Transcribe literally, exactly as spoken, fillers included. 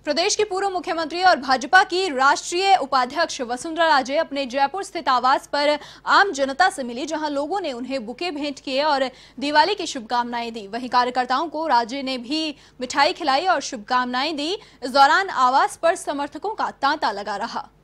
प्रदेश की पूर्व मुख्यमंत्री और भाजपा की राष्ट्रीय उपाध्यक्ष वसुंधरा राजे अपने जयपुर स्थित आवास पर आम जनता से मिली, जहां लोगों ने उन्हें बुके भेंट किए और दिवाली की शुभकामनाएं दी। वहीं कार्यकर्ताओं को राजे ने भी मिठाई खिलाई और शुभकामनाएं दी। इस दौरान आवास पर समर्थकों का तांता लगा रहा।